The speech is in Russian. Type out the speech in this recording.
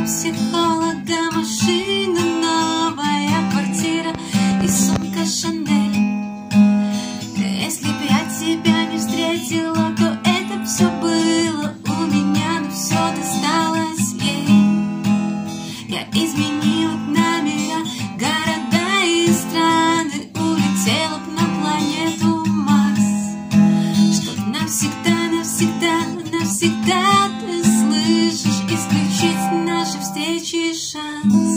психолога, машина, новая квартира и сумка Шанель. Если б я тебя не встретила, то это все было у меня, но все досталось ей. Я изменила б номера, города и страны, улетела б на планету Марс, чтоб навсегда, навсегда, навсегда, ты слышишь, исключить наши встречи шанс.